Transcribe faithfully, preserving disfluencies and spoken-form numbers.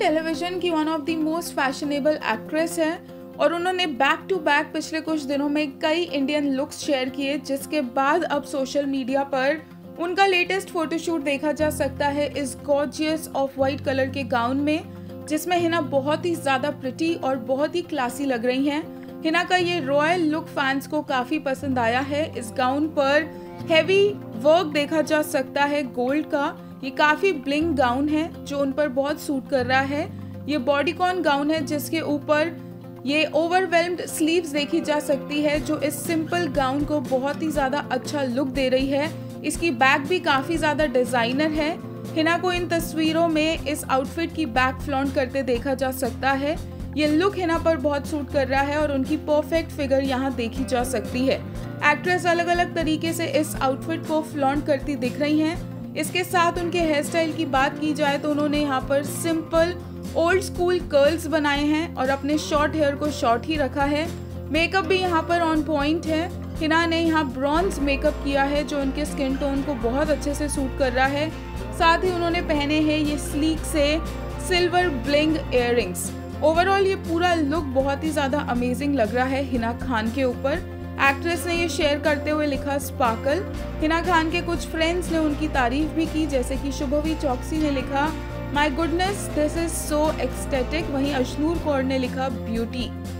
Television की one of the most fashionable actress है और उन्होंने बैक टू बैक पिछले कुछ दिनों में कई इंडियन लुक्स शेयर किए, जिसके बाद अब सोशल मीडिया पर उनका लेटेस्ट फोटोशूट देखा जा सकता है इस गॉर्जियस ऑफ वाइट कलर के गाउन में, जिसमें हिना बहुत ही ज़्यादा प्रिटी और बहुत ही क्लासी लग रही हैं। हिना का ये रॉयल लुक फैंस को काफ़ी पसंद आया है। इस गाउन पर हैवी वर्क देखा जा सकता है गोल्ड का। ये काफ़ी ब्लिंग गाउन है जो उन पर बहुत सूट कर रहा है। ये बॉडीकॉन गाउन है जिसके ऊपर ये ओवरवेल्म्ड स्लीव्स देखी जा सकती है, जो इस सिंपल गाउन को बहुत ही ज़्यादा अच्छा लुक दे रही है। इसकी बैक भी काफ़ी ज़्यादा डिज़ाइनर है। हिना को इन तस्वीरों में इस आउटफिट की बैक फ्लॉन्ट करते देखा जा सकता है। ये लुक हिना पर बहुत सूट कर रहा है और उनकी परफेक्ट फिगर यहाँ देखी जा सकती है। एक्ट्रेस अलग अलग तरीके से इस आउटफिट को फ्लॉन्ट करती दिख रही हैं। इसके साथ उनके हेयर स्टाइल की बात की जाए तो उन्होंने यहाँ पर सिंपल ओल्ड स्कूल कर्ल्स बनाए हैं और अपने शॉर्ट हेयर को शॉर्ट ही रखा है। मेकअप भी यहाँ पर ऑन पॉइंट है। हिना ने यहाँ ब्रॉन्ज मेकअप किया है जो उनके स्किन टोन को बहुत अच्छे से सूट कर रहा है। साथ ही उन्होंने पहने हैं ये स्लीक से सिल्वर ब्लिंग इयररिंग्स। ओवरऑल ये पूरा लुक बहुत ही ज़्यादा अमेजिंग लग रहा है हिना खान के ऊपर। एक्ट्रेस ने ये शेयर करते हुए लिखा स्पार्कल। हिना खान के कुछ फ्रेंड्स ने उनकी तारीफ भी की, जैसे कि शुभवी चौकसी ने लिखा my goodness this is so ecstatic. वहीं अशनूर कौर ने लिखा ब्यूटी।